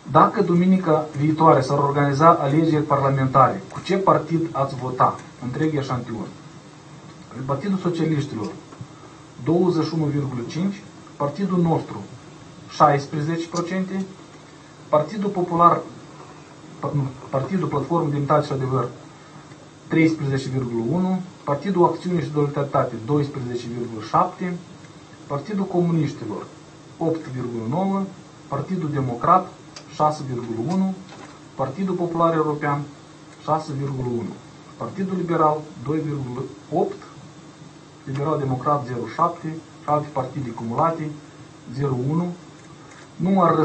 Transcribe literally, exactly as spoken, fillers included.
Dacă duminica viitoare s-ar organiza alegeri parlamentare, cu ce partid ați vota? Întreg eșantion. Partidul Socialiștilor douăzeci și unu virgulă cinci, partidul nostru șaisprezece la sută, Partidul Popular, Partidul Platformă Demnitate și Adevăr treisprezece virgulă unu, Partidul Acțiune și Solidaritate doisprezece virgulă șapte, Partidul Comuniștilor opt virgulă nouă, Partidul Democrat șase virgulă unu, Partidul Popular European șase virgulă unu, Partidul Liberal doi virgulă opt, Liberal Democrat zero virgulă șapte și alte partide cumulate zero virgulă unu. Nu ar